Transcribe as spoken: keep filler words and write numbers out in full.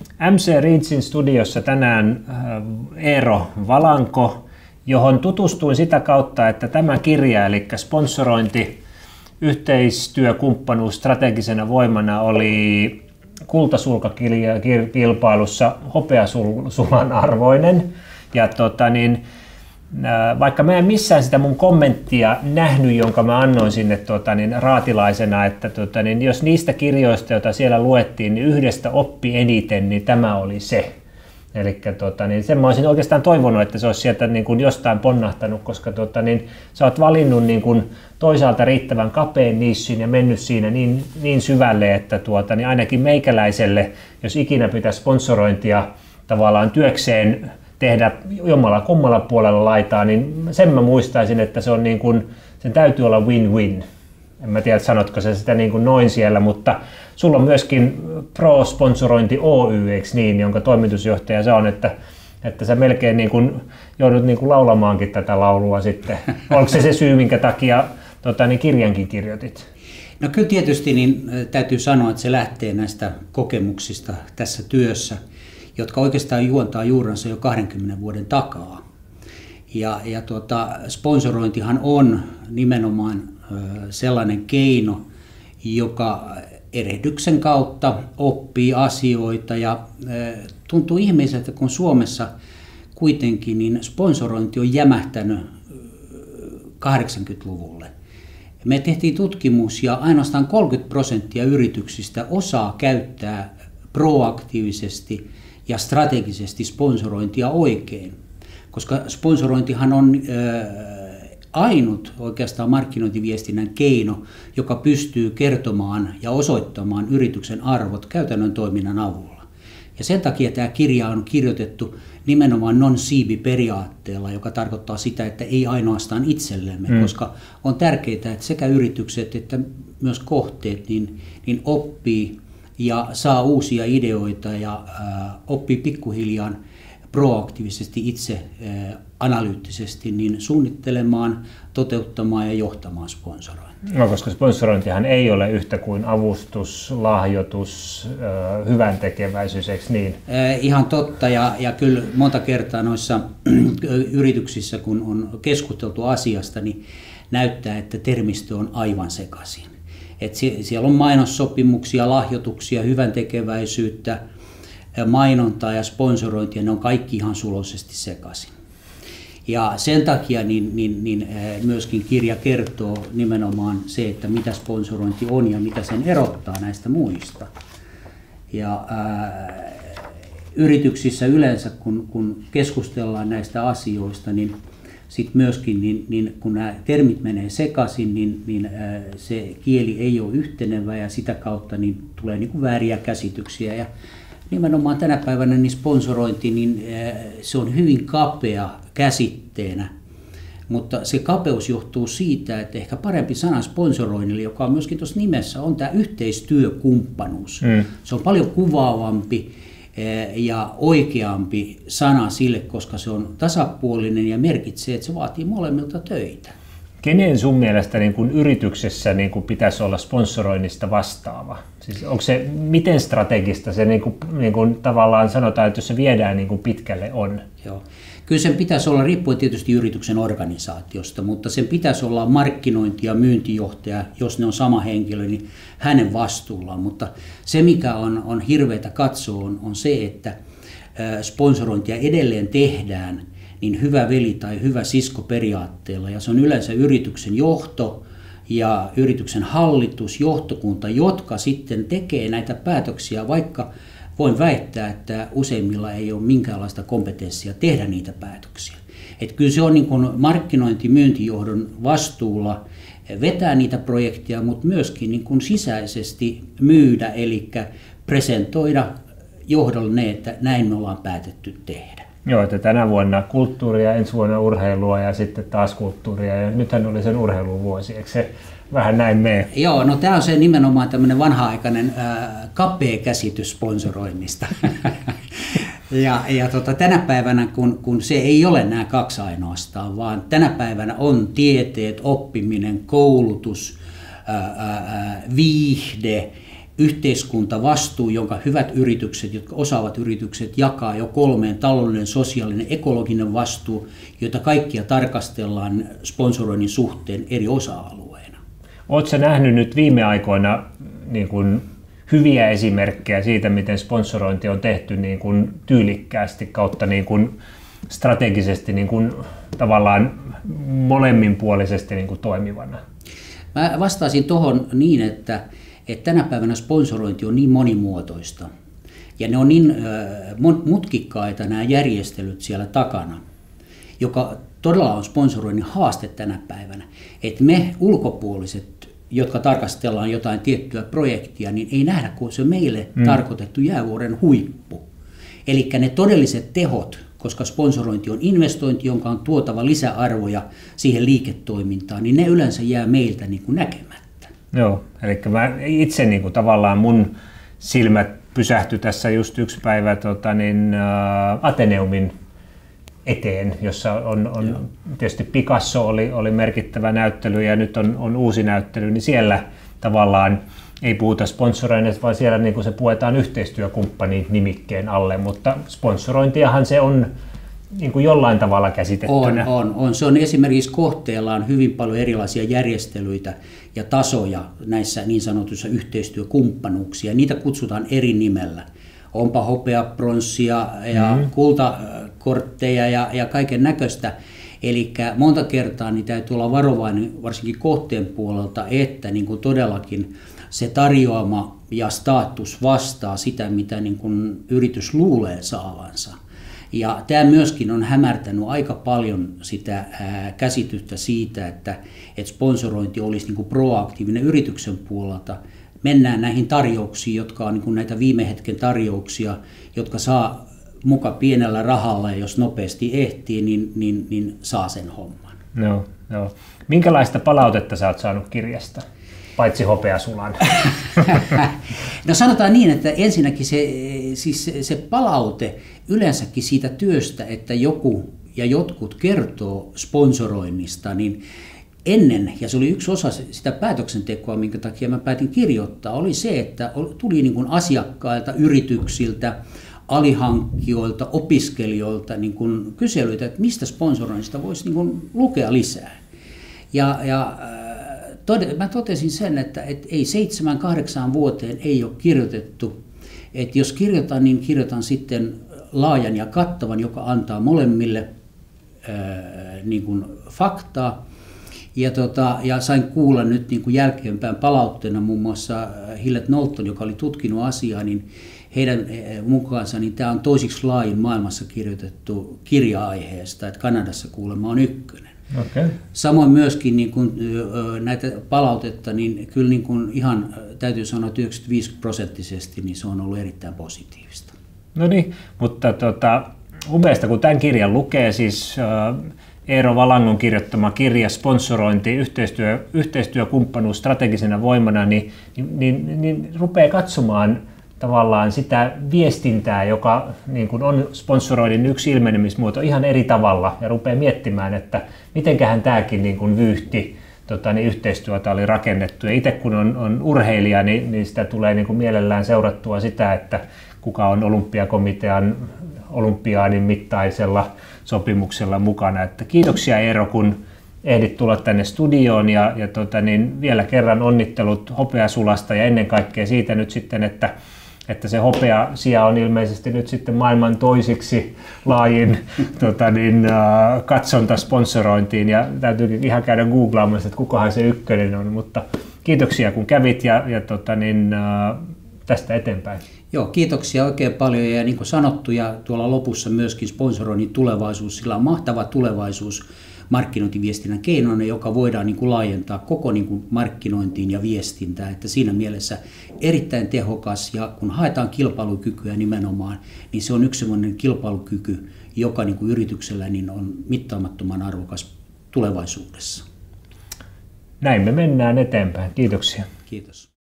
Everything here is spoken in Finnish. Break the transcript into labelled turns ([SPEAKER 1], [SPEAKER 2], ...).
[SPEAKER 1] M C Readsin studiossa tänään Eero Valanko, johon tutustuin sitä kautta, että tämä kirja, eli sponsorointi, yhteistyökumppanuus strategisena voimana, oli kultasulkakilpailussa hopeasulan arvoinen. Ja tota niin, vaikka mä en missään sitä mun kommenttia nähnyt, jonka mä annoin sinne tota niin, raatilaisena, että tota niin, jos niistä kirjoista, joita siellä luettiin, niin yhdestä oppi eniten, niin tämä oli se. Eli tota, niin sen mä olisin oikeastaan toivonut, että se olisi sieltä niin kuin jostain ponnahtanut, koska tota, niin, sä oot valinnut niin kuin toisaalta riittävän kapeen nissin ja mennyt siinä niin, niin syvälle, että tuota, niin ainakin meikäläiselle, jos ikinä pitäisi sponsorointia tavallaan työkseen tehdä jommalla kummalla puolella laitaa, niin sen mä muistaisin, että se on niin kuin, sen täytyy olla win-win. En mä tiedä, sanotko sä sitä niin kuin noin siellä, mutta sulla on myöskin Pro-sponsorointi Oy, eikö niin, jonka toimitusjohtaja se on, että, että sä melkein niin kuin joudut niin kuin laulamaankin tätä laulua sitten. Onko se se syy, minkä takia tota, niin kirjankin kirjoitit?
[SPEAKER 2] No kyllä tietysti niin, täytyy sanoa, että se lähtee näistä kokemuksista tässä työssä, jotka oikeastaan juontaa juurensa jo kahdenkymmenen vuoden takaa. Ja, ja tuota, sponsorointihan on nimenomaan sellainen keino, joka erehdyksen kautta oppii asioita ja tuntuu ihmiseltä, kun Suomessa kuitenkin niin sponsorointi on jämähtänyt kahdeksankymmentäluvulle. Me tehtiin tutkimus ja ainoastaan kolmekymmentä prosenttia yrityksistä osaa käyttää proaktiivisesti ja strategisesti sponsorointia oikein, koska sponsorointihan on ainut oikeastaan markkinointiviestinnän keino, joka pystyy kertomaan ja osoittamaan yrityksen arvot käytännön toiminnan avulla. Ja sen takia tämä kirja on kirjoitettu nimenomaan non-siibi-periaatteella, joka tarkoittaa sitä, että ei ainoastaan itsellemme, mm. koska on tärkeää, että sekä yritykset että myös kohteet niin, niin oppii ja saa uusia ideoita ja ää, oppii pikkuhiljaa proaktiivisesti itse ää, analyyttisesti niin suunnittelemaan, toteuttamaan ja johtamaan sponsorointia.
[SPEAKER 1] No, koska sponsorointihan ei ole yhtä kuin avustus, lahjoitus, äh, hyvän tekeväisyys, eikö niin?
[SPEAKER 2] Äh, ihan totta, ja, ja kyllä monta kertaa noissa yrityksissä, kun on keskusteltu asiasta, niin näyttää, että termistö on aivan sekaisin. Et siellä on mainossopimuksia, lahjoituksia, hyvän tekeväisyyttä, mainontaa ja sponsorointia, ne on kaikki ihan suloisesti sekaisin. Ja sen takia niin, niin, niin myöskin kirja kertoo nimenomaan se, että mitä sponsorointi on ja mitä sen erottaa näistä muista. Ja ää, yrityksissä yleensä, kun, kun keskustellaan näistä asioista, niin sit myöskin niin, niin kun nämä termit menee sekaisin, niin, niin ää, se kieli ei ole yhtenevä ja sitä kautta niin tulee niin kuin vääriä käsityksiä. Ja nimenomaan tänä päivänä niin sponsorointi, niin se on hyvin kapea käsitteenä, mutta se kapeus johtuu siitä, että ehkä parempi sana sponsoroinnille, joka on myöskin tuossa nimessä, on tämä yhteistyökumppanuus. Mm. Se on paljon kuvaavampi ja oikeampi sana sille, koska se on tasapuolinen ja merkitsee, että se vaatii molemmilta töitä.
[SPEAKER 1] Kenen sun mielestä niin kun yrityksessä niin kun pitäisi olla sponsoroinnista vastaava? Siis onko se, miten strategista se niin kun, niin kun tavallaan sanotaan, että jos se viedään niin kun pitkälle on?
[SPEAKER 2] Joo. Kyllä sen pitäisi olla, riippuen tietysti yrityksen organisaatiosta, mutta sen pitäisi olla markkinointi- ja myyntijohtaja, jos ne on sama henkilö, niin hänen vastuullaan. Mutta se, mikä on, on hirveätä katsoa, on, on se, että sponsorointia edelleen tehdään niin hyvä veli tai hyvä sisko periaatteella, ja se on yleensä yrityksen johto ja yrityksen hallitus, johtokunta, jotka sitten tekee näitä päätöksiä, vaikka voin väittää, että useimmilla ei ole minkäänlaista kompetenssia tehdä niitä päätöksiä. Et kyllä se on niin kuin markkinointi- myyntijohdon vastuulla vetää niitä projekteja, mutta myöskin niin kuin sisäisesti myydä, eli presentoida johdolle ne, että näin me ollaan päätetty tehdä.
[SPEAKER 1] Joo, että tänä vuonna kulttuuria, ensi vuonna urheilua ja sitten taas kulttuuria. Ja nythän oli sen urheiluvuosi, eikö se vähän näin mene?
[SPEAKER 2] Joo, no tämä on se nimenomaan tämmöinen vanha-aikainen ää, kapea käsitys sponsoroinnista. ja ja tota, tänä päivänä, kun, kun se ei ole nämä kaksi ainoastaan, vaan tänä päivänä on tieteet, oppiminen, koulutus, ää, ää, viihde, yhteiskuntavastuu, jonka hyvät yritykset, jotka osaavat yritykset jakaa jo kolmeen: taloudellinen, sosiaalinen, ekologinen vastuu, jota kaikkia tarkastellaan sponsoroinnin suhteen eri osa-alueina.
[SPEAKER 1] Oletko nähnyt nyt viime aikoina niin kuin hyviä esimerkkejä siitä, miten sponsorointi on tehty niin kuin tyylikkäästi kautta niin kuin strategisesti niin kuin tavallaan molemminpuolisesti niin kuin toimivana?
[SPEAKER 2] Mä vastaisin tuohon niin, että, että tänä päivänä sponsorointi on niin monimuotoista ja ne on niin mutkikkaita nämä järjestelyt siellä takana, joka todella on sponsoroinnin haaste tänä päivänä, että me ulkopuoliset, jotka tarkastellaan jotain tiettyä projektia, niin ei nähdä, kun se meille mm. tarkoitettu jäävuoren huippu. Eli ne todelliset tehot, koska sponsorointi on investointi, jonka on tuotava lisäarvoja siihen liiketoimintaan, niin ne yleensä jää meiltä niin kuin näkemättä.
[SPEAKER 1] Joo, eli mä itse niin kuin tavallaan mun silmät pysähtyi tässä just yksi päivä tota, niin, ä, Ateneumin eteen, jossa on, on tietysti Picasso oli, oli merkittävä näyttely ja nyt on, on uusi näyttely, niin siellä tavallaan ei puhuta sponsoroinnista, vaan siellä niin kuin se puetaan yhteistyökumppani nimikkeen alle, mutta sponsorointiahan se on niin kuin jollain tavalla käsitettynä.
[SPEAKER 2] On, on, on. Se on esimerkiksi kohteellaan hyvin paljon erilaisia järjestelyitä ja tasoja näissä niin sanotuissa yhteistyökumppanuuksia. Niitä kutsutaan eri nimellä. Onpa hopea, pronssia ja mm. kultakortteja ja, ja kaiken näköistä. Eli monta kertaa niin täytyy olla varovainen varsinkin kohteen puolelta, että niin kuin todellakin se tarjoama ja status vastaa sitä, mitä niin kuin yritys luulee saavansa. Ja tämä myöskin on hämärtänyt aika paljon sitä ää, käsitystä siitä, että, että sponsorointi olisi niin kuin proaktiivinen yrityksen puolelta. Mennään näihin tarjouksiin, jotka on niin kuin näitä viime hetken tarjouksia, jotka saa muka pienellä rahalla ja jos nopeasti ehtii, niin, niin, niin saa sen homman.
[SPEAKER 1] No, no. Minkälaista palautetta sä oot saanut kirjasta? Paitsi hopeasulan.
[SPEAKER 2] No sanotaan niin, että ensinnäkin se, siis se palaute yleensäkin siitä työstä, että joku ja jotkut kertoo sponsoroinnista, niin ennen, ja se oli yksi osa sitä päätöksentekoa, minkä takia mä päätin kirjoittaa, oli se, että tuli niin kuin asiakkailta, yrityksiltä, alihankkijoilta, opiskelijoilta niin kuin kyselyitä, että mistä sponsoroinnista voisi niin kuin lukea lisää. Ja, ja tod- mä totesin sen, että et ei seitsemän, kahdeksaan vuoteen ei ole kirjoitettu. Et jos kirjoitan, niin kirjoitan sitten laajan ja kattavan, joka antaa molemmille ää, niin kuin faktaa. Ja, tota, ja sain kuulla nyt niin kuin jälkeenpäin palautteena muun muassa Hillette Knowlton, joka oli tutkinut asiaa, niin heidän mukaansa niin tämä on toisiksi laajin maailmassa kirjoitettu kirja-aiheesta, että Kanadassa kuulemma on ykkönen.
[SPEAKER 1] Okay.
[SPEAKER 2] Samoin myöskin niin kuin, näitä palautetta, niin kyllä niin kuin ihan täytyy sanoa, että yhdeksänkymmentäviisi prosenttisesti niin se on ollut erittäin positiivista.
[SPEAKER 1] No niin, mutta tota, upeasta kun tämän kirjan lukee, siis äh, Eero Valangon kirjoittama kirja Sponsorointi, yhteistyö, yhteistyökumppanuus strategisena voimana, niin, niin, niin, niin rupeaa katsomaan tavallaan sitä viestintää, joka niin kuin on sponsoroinnin yksi ilmenemismuoto ihan eri tavalla ja rupeaa miettimään, että mitenköhän tämäkin niin kuin vyyhti tota, niin yhteistyötä oli rakennettu. Ja itse kun on, on urheilija, niin, niin sitä tulee niin kuin mielellään seurattua sitä, että kuka on olympiakomitean olympiaadin mittaisella sopimuksella mukana. Että kiitoksia Eero, kun ehdit tulla tänne studioon ja, ja tota, niin vielä kerran onnittelut hopeasulasta ja ennen kaikkea siitä nyt sitten, että että se hopeasija on ilmeisesti nyt sitten maailman toisiksi laajin tota niin, uh, katsonta sponsorointiin ja täytyykin ihan käydä googlaamassa, että kukahan se ykkönen on, mutta kiitoksia kun kävit ja, ja tota niin, uh, tästä eteenpäin.
[SPEAKER 2] Joo, kiitoksia oikein paljon ja niin kuin sanottu ja tuolla lopussa myöskin sponsoroinnin tulevaisuus, sillä on mahtava tulevaisuus markkinointiviestinnän keinona, joka voidaan niin kuin laajentaa koko niin kuin markkinointiin ja viestintään. Että siinä mielessä erittäin tehokas ja kun haetaan kilpailukykyä nimenomaan, niin se on yksi sellainen kilpailukyky, joka niin kuin yrityksellä niin on mittaamattoman arvokas tulevaisuudessa.
[SPEAKER 1] Näin me mennään eteenpäin. Kiitoksia.
[SPEAKER 2] Kiitos.